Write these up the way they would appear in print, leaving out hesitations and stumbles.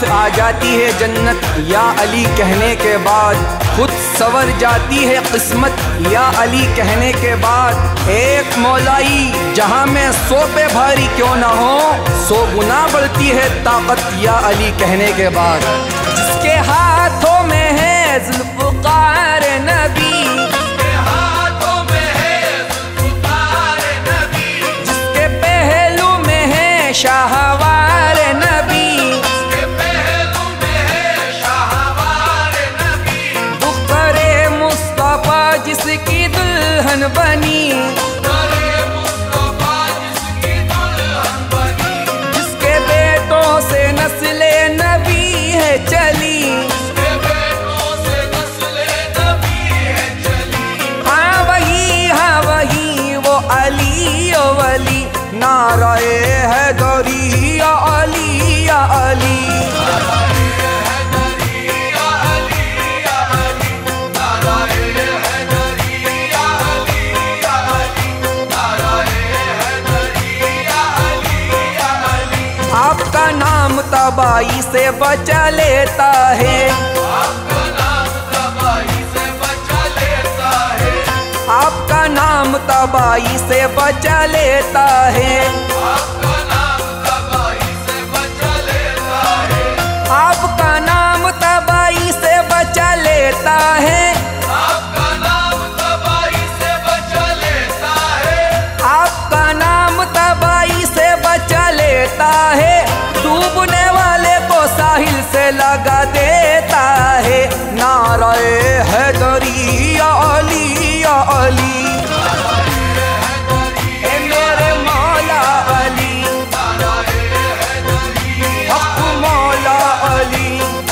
साथ आ जाती है जन्नत या अली कहने के बाद, खुद सवर जाती है किस्मत या अली कहने के बाद। एक मौलाई जहां में 100 पे भारी क्यों ना हो, 100 गुना बढ़ती है ताकत या अली कहने के बाद। जिसके हाथों में है ज़ुल्फ़िकार नबी, जिसके हाथों में है ज़ुल्फ़िकार नबी, जिसके पहलू में है शाहवार नबी, जिसके पहलू में है शाहवार नबी, दुख्तरे मुस्तफ़ा जिसकी दुल्हन बनी, जिसके बेटों से नस्ले नबी है चली, नाराए हैदरी या अली या अली, आपका नाम तबाही से बचा लेता है, आपका नाम तबाही से बचा लेता है, आपका नाम तबाही से बचा लेता है, आपका नाम तबाही से बचा लेता है, आपका नाम तबाही से बचा लेता है, आपका नाम तबाही से बचा लेता है, आपका नाम तबाही से बचा लेता है, डूबने वाले को साहिल से लगा देता है। नाराए हैदरी या अली या अली, मेरे मौला अली, हक मौला अली,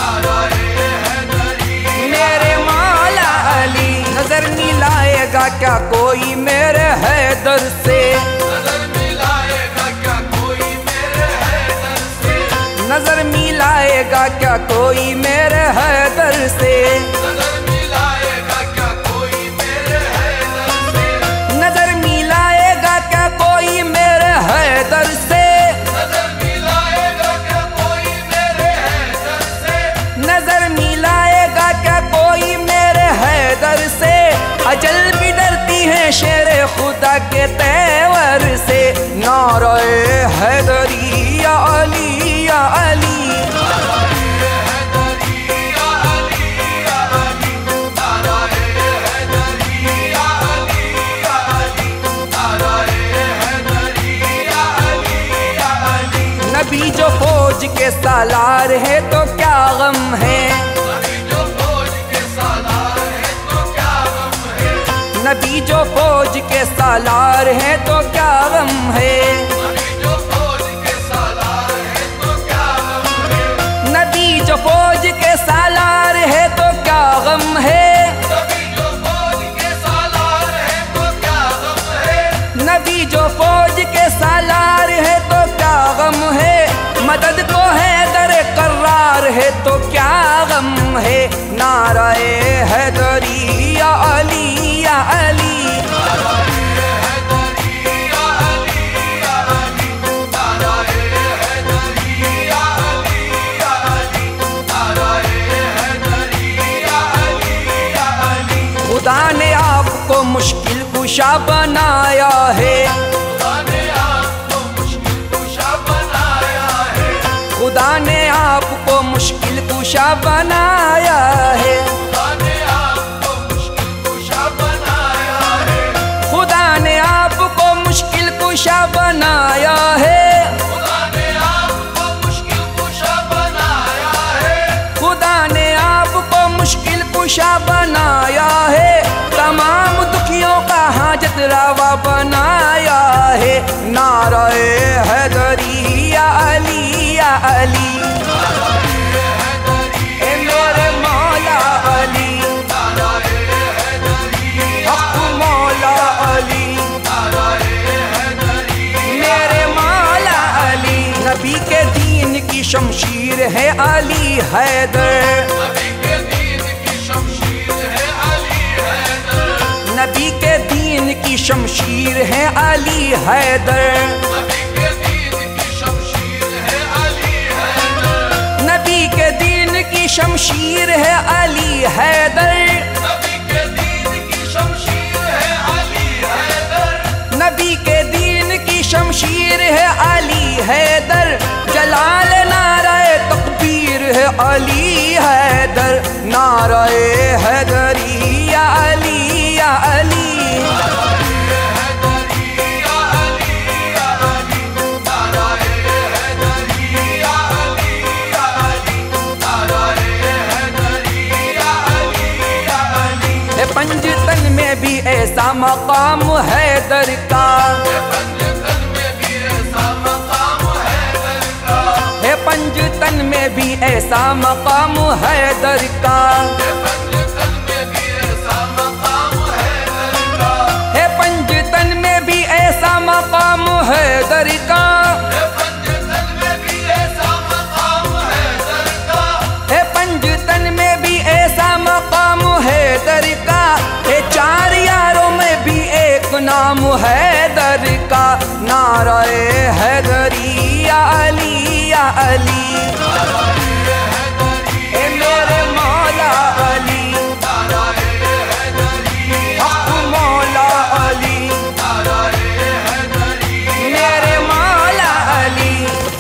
मेरे मौला अली। नजर मिलाएगा क्या कोई मेरे हैदर से, नजर मिलाएगा क्या कोई मेरे हैदर से, नजर मिलाएगा क्या कोई मेरे हैदर से, नजर मिलाएगा क्या कोई मेरे हैदर से, नजर मिलाएगा क्या कोई मेरे हैदर से, नजर मिलाएगा क्या कोई मेरे हैदर से, नजर मिलाएगा क्या कोई मेरे हैदर से। अजल भी डरती है शेरे खुदा के तेवर से। नाराए हैदरी या अली या अली, नबी जो फौज के सालार है तो क्या गम है, नबी जो फौज के सालार है तो क्या गम है, नबी जो फौज के सालार है तो क्या गम है, नबी जो फौज के सालार है तो क्या गम है, नबी जो फौज के सालार है तो क्या गम है, नबी जो फौज के सालार है तो क्या गम है, नबी जो फौज के सालार है तो क्या गम है, मदद को है दर करार है तो क्या गम है। नाराए हैदरी या अली या अली, खुदा ने आपको मुश्किल कुशा बनाया है, खुदा ने आपको मुश्किल कुशा बनाया है, खुदा ने आपको मुश्किल कुशा बनाया है, खुदा ने आपको मुश्किल कुशा बनाया है, खुदा ने आपको मुश्किल कुशा बनाया है, तमाम दुखियों का हाजत रवा बनाया है। नाराए हैदरी या अली या अली, ए मेरे मौला अली, हक मौला अली, मेरे मौला अली। नबी के दीन की शमशीर है अली हैदर, नबी के दीन की शमशीर है अली हैदर, नबी शमशीर है अली हैदर, नबी के दीन की शमशीर है अली हैदर, नबी के दीन की शमशीर है अली हैदर, जलाल नाराए तकबीर है अली हैदर, नाराए हैदरी या अली या अली। पंजतन में भी ऐसा मकाम हैदर का, पंजतन में भी ऐसा मकाम हैदर का, है पंजतन में भी ऐसा मकाम हैदर का, पंजतन में भी ऐसा मकाम हैदर का, है पंजतन में भी ऐसा मकाम हैदर का, पंजतन में भी ऐसा मकाम हैदर का, है पंजतन में भी ऐसा मकाम हैदर का, है चार यारों में भी एक नाम हैदर का, नाराए हैदरी या अली या अली, ए मेरे मौला अली, हक मौला अली, मेरे मौला अली।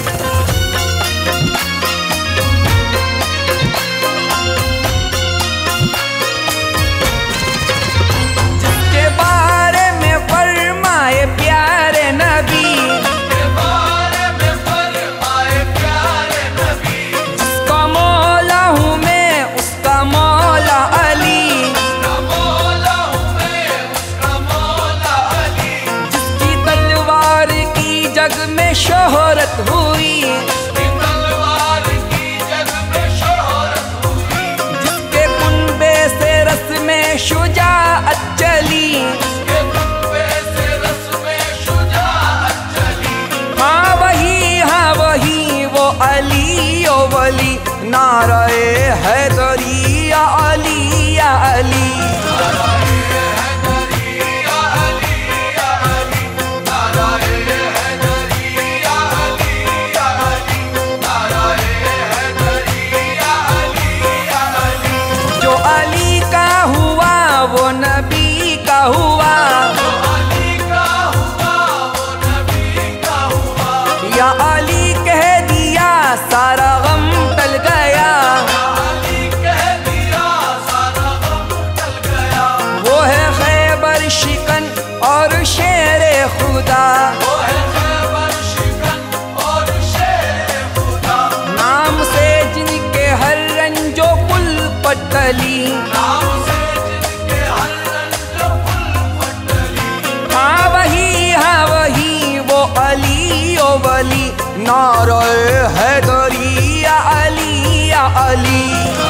जिसके बारे में फरमाए प्यारे नबी, के बारे में फरमाए प्यारे नबी, जिसका मौला हूँ मैं उसका मौला अली, उसका मौला हूँ मैं उसका मौला अली, जिसकी तलवार की जग में शोहरत हुई, की तलवार की जग में शोहरत हुई, जिसके कुनबे से रस में शुजाअत चली, के कुनबे से रस में शुजाअत चली, हाँ वही वो अली ओ वली, नाराए हैदरी या अली या अली। जो अली का हुआ वो नबी का हुआ, अली का हुआ वो नबी का हुआ, या अली कह दिया सारा गम टल गया, अली कह दिया सारा गम टल गया, वो है खैबर शिकन और शेरे खुदा, वो है खैबर शिकन और शेर खुदा, नाम से जिनके हर रंजो कुल पटली, नाम से जिनके हर रंज फुल पटली, हाँ वही वो अली ओ वली, नाराए हैदरी या अली या अली।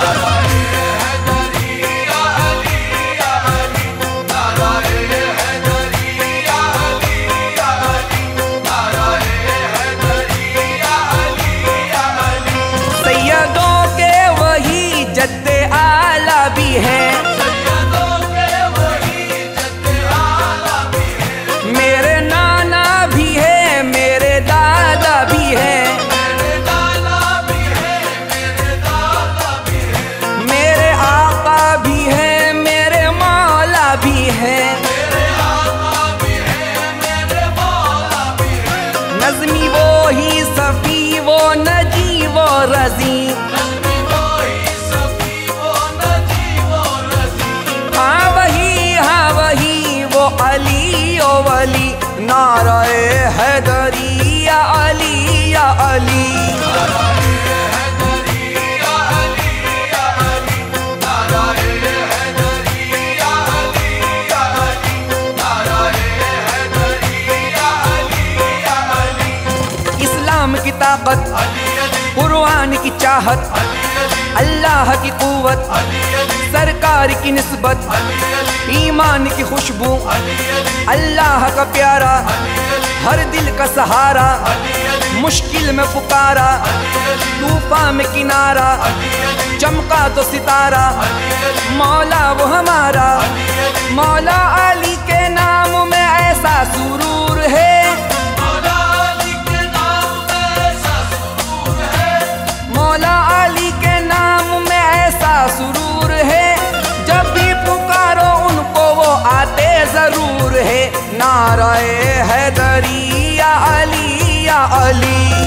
सैयदों के वही जद्दे आला भी है, सैयदों के वही जद्दे आला भी है, मेरे नाना भी है मेरे दादा भी है, मेरे दादा भी है मेरे दादा भी है, मेरे आका भी है मेरे मौला भी है, मेरे आका भी है मेरे मौला भी है, नज़मी वो ही सफी वो नजी वो रजी, नज़्मी वही सफी वो नजी वो रज़ी, हाँ वही वो अली ओ वली, नाराए हैदरी या अली या अली। इस्लाम की ताकत, कुरान की चाहत, अल्लाह की कुव्वत, सरकार की निस्बत, ईमान की खुशबू, अल्लाह का प्यारा, हर दिल का सहारा, मुश्किल में पुकारा, तूफान में किनारा, चमका तो सितारा, मौला वो हमारा, मौला अली के नाम में ऐसा सुरूर है, मौला अली के नाम में ऐसा सुरूर है, मौला अली के नाम में नाराए हैदरी या अली या अली।